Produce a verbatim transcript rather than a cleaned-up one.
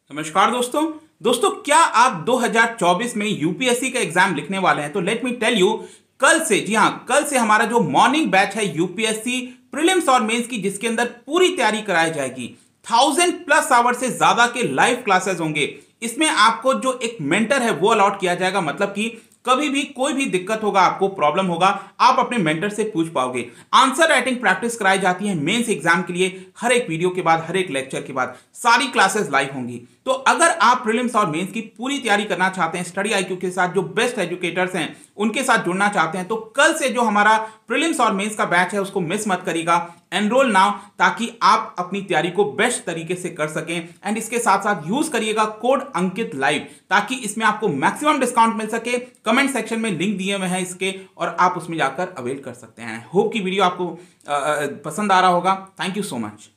नमस्कार दोस्तों दोस्तों क्या आप दो हज़ार चौबीस में यूपीएससी का एग्जाम लिखने वाले हैं? तो लेट मी टेल यू, कल से, जी हाँ, कल से हमारा जो मॉर्निंग बैच है यूपीएससी प्रीलिम्स और मेंस की, जिसके अंदर पूरी तैयारी कराई जाएगी। थाउजेंड प्लस आवर से ज्यादा के लाइव क्लासेस होंगे। इसमें आपको जो एक मेंटर है वो अलॉट किया जाएगा, मतलब कि कभी भी कोई भी दिक्कत होगा, आपको प्रॉब्लम होगा, आप अपने मेंटर से पूछ पाओगे। आंसर राइटिंग प्रैक्टिस कराई जाती है मेंस एग्जाम के लिए। हर एक वीडियो के बाद, हर एक लेक्चर के बाद सारी क्लासेस लाइव होंगी। तो अगर आप प्रीलिम्स और मेंस की पूरी तैयारी करना चाहते हैं, स्टडी आईक्यू के साथ, जो बेस्ट एजुकेटर्स हैं उनके साथ जुड़ना चाहते हैं, तो कल से जो हमारा प्रीलिम्स और मेंस का बैच है उसको मिस मत करिएगा। एनरोल नाउ, ताकि आप अपनी तैयारी को बेस्ट तरीके से कर सकें। एंड इसके साथ साथ यूज करिएगा कोड अंकित लाइव, ताकि इसमें आपको मैक्सिमम डिस्काउंट मिल सके। कमेंट सेक्शन में लिंक दिए हुए हैं इसके, और आप उसमें जाकर अवेल कर सकते हैं। होप की वीडियो आपको आ, पसंद आ रहा होगा। Thank you so much.